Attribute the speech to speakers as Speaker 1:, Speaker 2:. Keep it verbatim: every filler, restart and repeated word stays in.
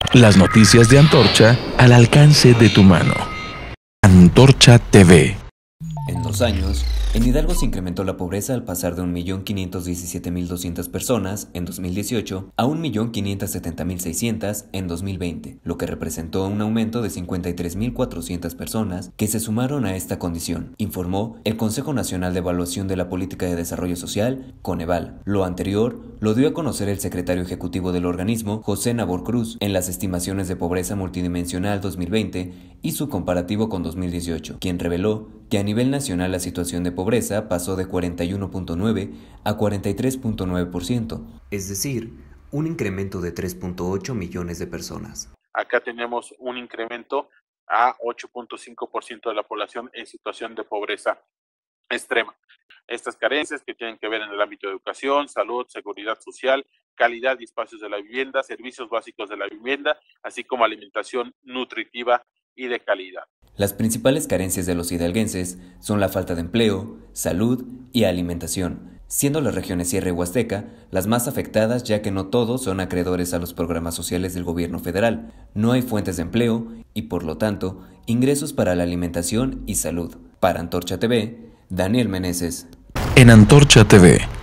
Speaker 1: Las noticias de Antorcha al alcance de tu mano. Antorcha T V.
Speaker 2: En dos años, en Hidalgo se incrementó la pobreza al pasar de un millón quinientos diecisiete mil doscientas personas en dos mil dieciocho a un millón quinientos setenta mil seiscientas en dos mil veinte, lo que representó un aumento de cincuenta y tres mil cuatrocientas personas que se sumaron a esta condición, informó el Consejo Nacional de Evaluación de la Política de Desarrollo Social, Coneval. Lo anterior lo dio a conocer el secretario ejecutivo del organismo, José Nabor Cruz, en las estimaciones de pobreza multidimensional dos mil veinte y su comparativo con dos mil dieciocho, quien reveló que a nivel nacional la situación de pobreza pasó de cuarenta y uno punto nueve a cuarenta y tres punto nueve por ciento, es decir, un incremento de tres punto ocho millones de personas.
Speaker 3: Acá tenemos un incremento a ocho punto cinco por ciento de la población en situación de pobreza extrema. Estas carencias que tienen que ver en el ámbito de educación, salud, seguridad social, calidad y espacios de la vivienda, servicios básicos de la vivienda, así como alimentación nutritiva y de calidad.
Speaker 2: Las principales carencias de los hidalguenses son la falta de empleo, salud y alimentación, siendo las regiones Sierra y Huasteca las más afectadas, ya que no todos son acreedores a los programas sociales del gobierno federal, no hay fuentes de empleo y, por lo tanto, ingresos para la alimentación y salud. Para Antorcha T V, Daniel Meneses.
Speaker 1: En Antorcha T V.